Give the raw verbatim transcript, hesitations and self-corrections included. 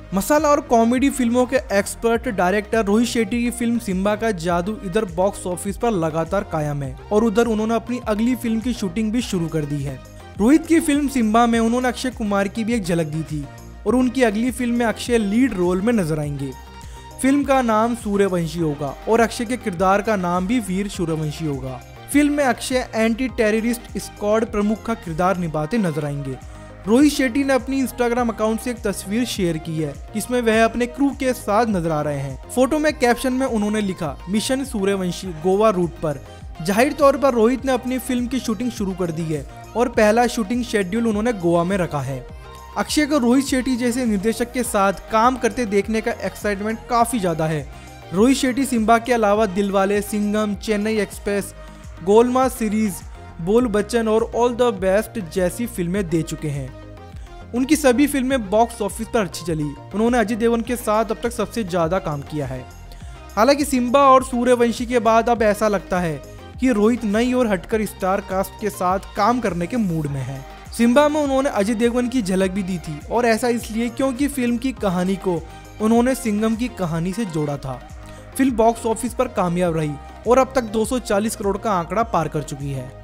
मसाला और कॉमेडी फिल्मों के एक्सपर्ट डायरेक्टर रोहित शेट्टी की फिल्म सिम्बा का जादू इधर बॉक्स ऑफिस पर लगातार कायम है और उधर उन्होंने अपनी अगली फिल्म की शूटिंग भी शुरू कर दी है। रोहित की फिल्म सिम्बा में उन्होंने अक्षय कुमार की भी एक झलक दी थी और उनकी अगली फिल्म में अक्षय लीड रोल में नजर आएंगे। फिल्म का नाम सूर्यवंशी होगा और अक्षय के किरदार का नाम भी वीर सूर्यवंशी होगा। फिल्म में अक्षय एंटी टेररिस्ट स्क्वाड प्रमुख का किरदार निभाते नजर आएंगे। रोहित शेट्टी ने अपनी इंस्टाग्राम अकाउंट से एक तस्वीर शेयर की है जिसमें वह अपने क्रू के साथ नजर आ रहे हैं। फोटो में कैप्शन में उन्होंने लिखा मिशन सूर्यवंशी गोवा रूट पर। जाहिर तौर पर रोहित ने अपनी फिल्म की शूटिंग शुरू कर दी है और पहला शूटिंग शेड्यूल उन्होंने गोवा में रखा है। अक्षय को रोहित शेट्टी जैसे निर्देशक के साथ काम करते देखने का एक्साइटमेंट काफी ज्यादा है। रोहित शेट्टी सिम्बा के अलावा दिलवाले, सिंघम, चेन्नई एक्सप्रेस, गोलमाल सीरीज, बोल बच्चन और ऑल द बेस्ट जैसी फिल्में दे चुके हैं। उनकी सभी फिल्में बॉक्स ऑफिस पर अच्छी चली। उन्होंने अजय देवगन के साथ अब तक सबसे ज्यादा काम किया है। हालांकि सिम्बा और सूर्यवंशी के बाद अब ऐसा लगता है कि रोहित नई और हटकर स्टार कास्ट के साथ काम करने के मूड में है। सिम्बा में उन्होंने अजय देवगन की झलक भी दी थी और ऐसा इसलिए क्योंकि फिल्म की कहानी को उन्होंने सिंघम की कहानी से जोड़ा था। फिल्म बॉक्स ऑफिस पर कामयाब रही और अब तक दो सौ चालीस करोड़ का आंकड़ा पार कर चुकी है।